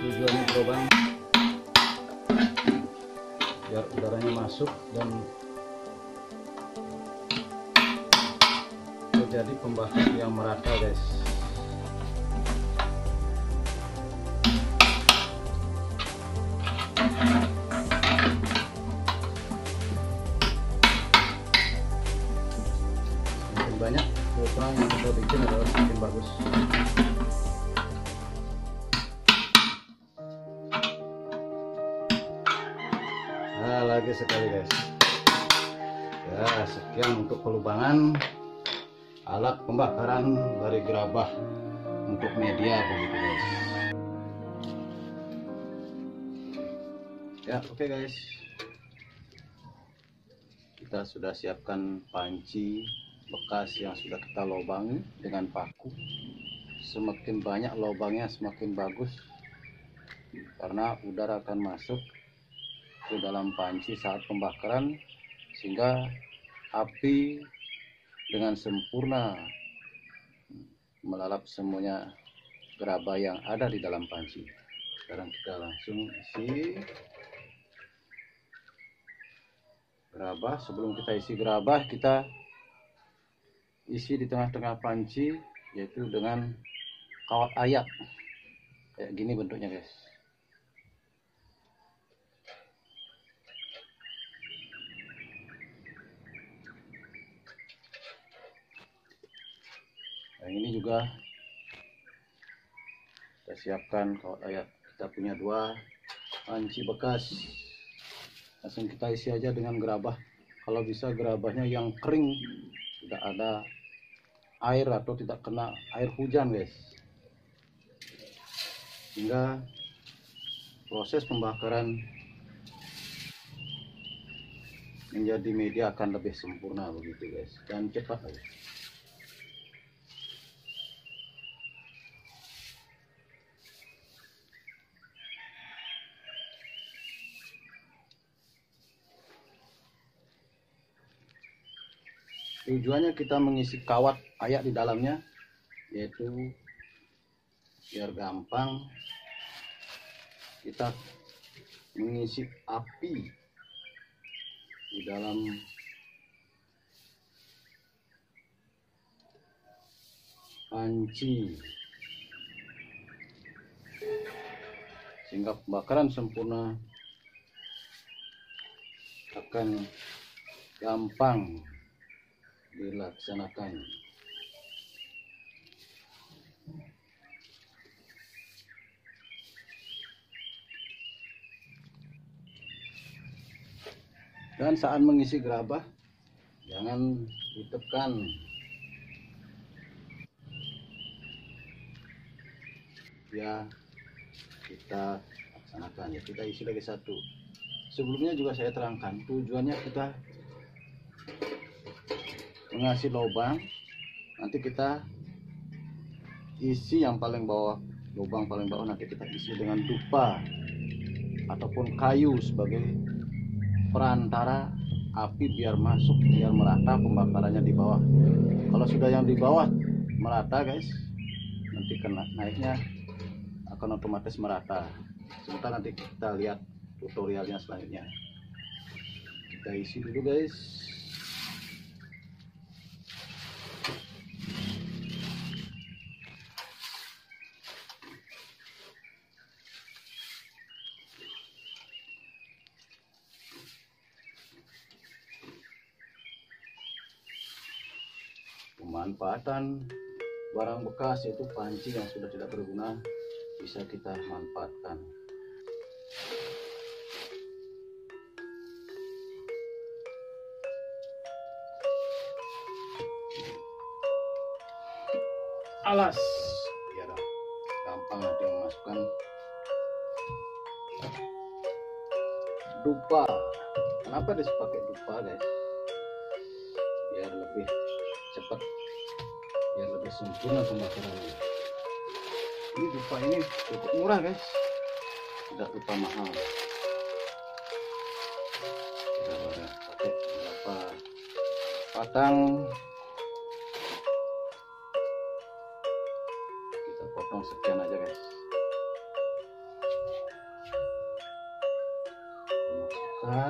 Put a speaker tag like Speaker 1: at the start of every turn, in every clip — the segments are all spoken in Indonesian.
Speaker 1: tujuannya lubang biar udaranya masuk dan terjadi pembakaran yang merata, guys. Semakin banyak lubang yang kita bikin adalah semakin bagus. Nah, lagi sekali, guys. Ya, sekian untuk pelubangan alat pembakaran dari gerabah untuk media begitu, guys. Ya, oke, guys. Kita sudah siapkan panci bekas yang sudah kita lubangi dengan paku. Semakin banyak lubangnya semakin bagus, karena udara akan masuk ke dalam panci saat pembakaran sehingga api dengan sempurna melalap semuanya gerabah yang ada di dalam panci. Sekarang kita langsung isi gerabah. Sebelum kita isi gerabah, kita isi di tengah-tengah panci, yaitu dengan kawat ayak kayak gini bentuknya, guys. Yang ini juga kita siapkan kawat ayak. Kita punya 2 panci bekas, langsung kita isi aja dengan gerabah. Kalau bisa gerabahnya yang kering, tidak ada air atau tidak kena air hujan, guys, sehingga proses pembakaran menjadi media akan lebih sempurna begitu, guys, dan cepat, guys. Tujuannya kita mengisi kawat ayak di dalamnya, yaitu biar gampang kita mengisi api di dalam panci sehingga pembakaran sempurna akan gampang dilaksanakan. Dan saat mengisi gerabah jangan ditekan, ya kita laksanakan. Ya, kita isi lagi 1. Sebelumnya juga saya terangkan, tujuannya kita mengasih lubang, nanti kita isi yang paling bawah, lubang paling bawah nanti kita isi dengan dupa ataupun kayu sebagai perantara api biar masuk, biar merata pembakarannya di bawah. Kalau sudah yang di bawah merata, guys, nanti kena naiknya akan otomatis merata. Sebentar nanti kita lihat tutorialnya selanjutnya. Kita isi dulu, guys. Pemanfaatan barang bekas, yaitu panci yang sudah tidak berguna, bisa kita manfaatkan. Alas, biar gampang nanti memasukkan dupa. Kenapa dipakai dupa, guys? Biar lebih cepat, biar lebih sempurna pembakarannya. Ini dupa ini cukup murah, guys, tidak dupa mahal. Kita pakai berapa batang, kita potong sekian aja, guys. pemanasan.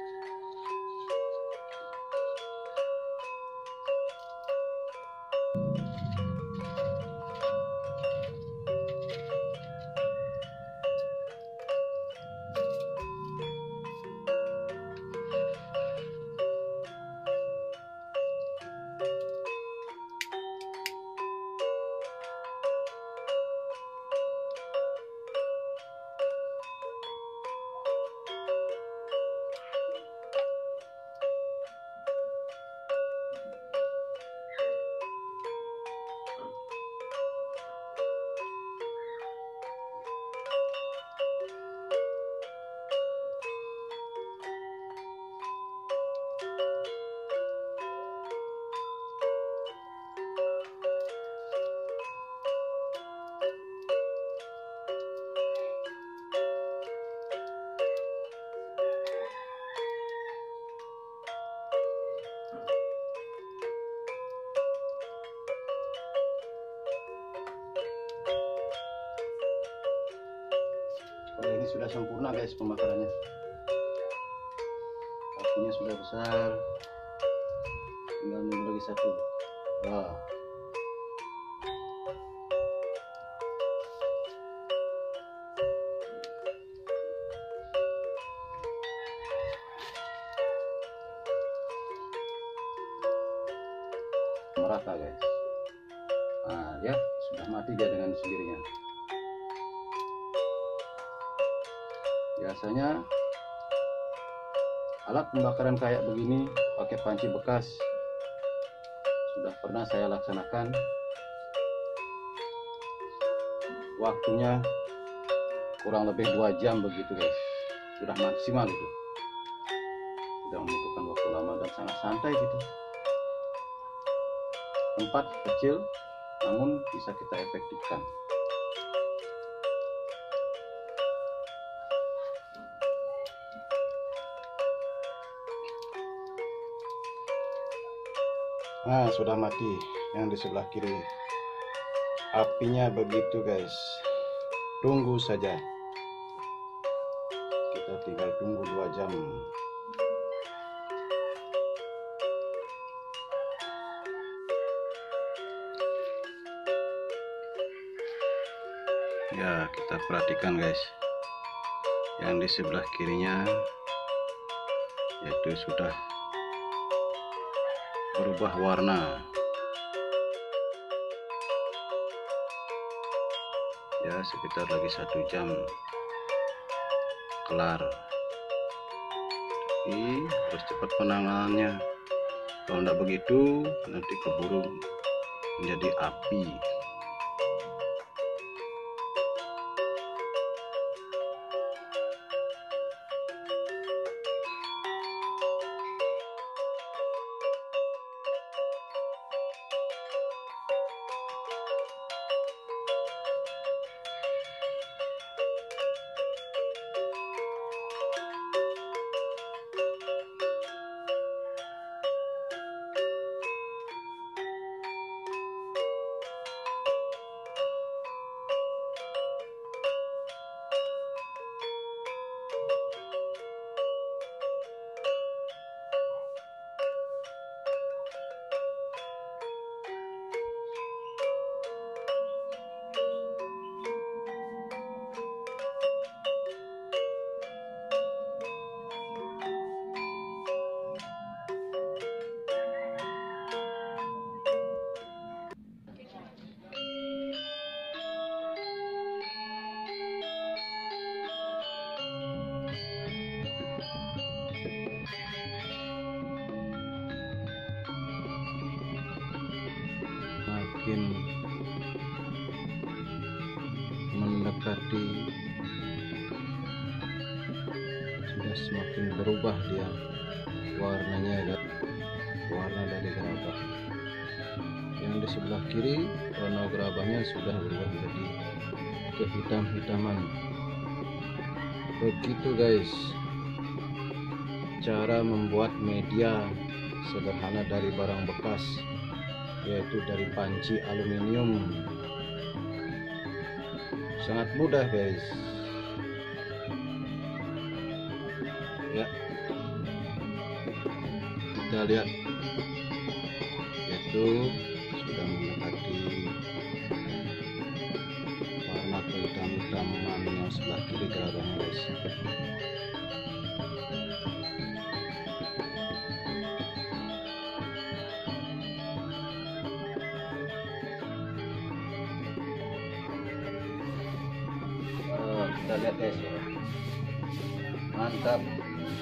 Speaker 1: Kalau ini sudah sempurna guys pembakarannya, apinya sudah besar, tinggal nunggu lagi satu. Wah. Merata guys. Nah ya sudah mati dia dengan sendirinya. Biasanya alat pembakaran kayak begini pakai panci bekas sudah pernah saya laksanakan. Waktunya kurang lebih 2 jam begitu guys, sudah maksimal itu, sudah membutuhkan waktu lama dan sangat santai gitu. Tempat kecil namun bisa kita efektifkan. Nah sudah mati yang di sebelah kiri, apinya begitu guys. Tunggu saja, kita tinggal tunggu 2 jam. Ya kita perhatikan guys, yang di sebelah kirinya yaitu sudah berubah warna. Ya sekitar lagi 1 jam kelar, tapi harus cepat penanganannya. Kalau tidak begitu nanti keburu menjadi api. Makin mendekati sudah semakin berubah dia warnanya, warna dari gerabah. Yang di sebelah kiri warna gerabahnya sudah berubah menjadi kehitam-hitaman. Begitu guys cara membuat media sederhana dari barang bekas, yaitu dari panci aluminium. Sangat mudah guys ya. kita lihat itu sudah mendekati warna kehitam-hitaman yang sebelah kiri gerabahnya guys. Kita lihat guys ya, mantap.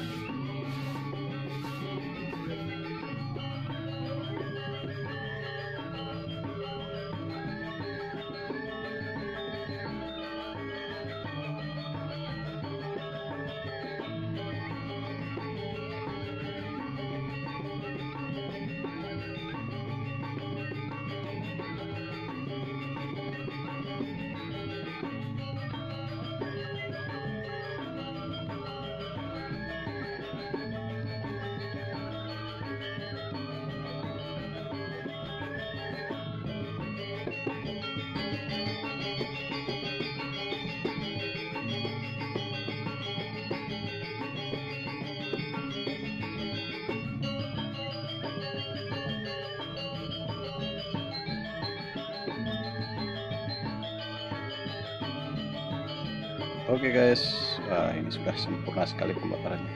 Speaker 1: Oke guys, wah ini sudah sempurna sekali pembakarannya.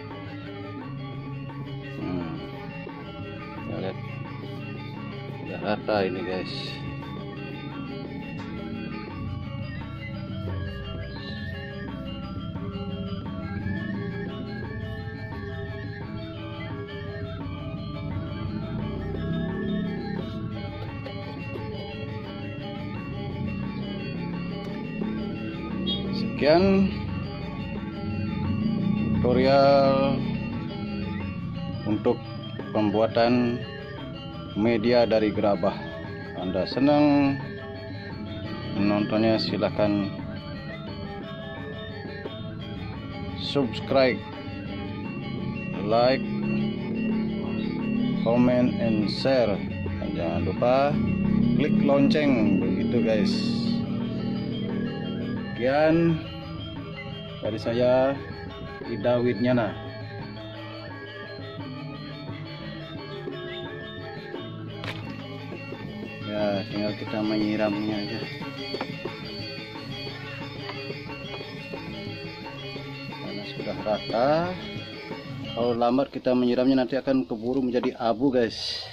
Speaker 1: Kita lihat sudah rata ini guys. Sekian tutorial untuk pembuatan media dari gerabah. Anda senang menontonnya, silahkan subscribe, like, comment, and share. Dan jangan lupa klik lonceng, begitu guys. Sekian dari saya, Ida Widnyana. Ya, tinggal kita menyiramnya aja. Karena sudah rata. Kalau lambat kita menyiramnya nanti akan keburu menjadi abu guys.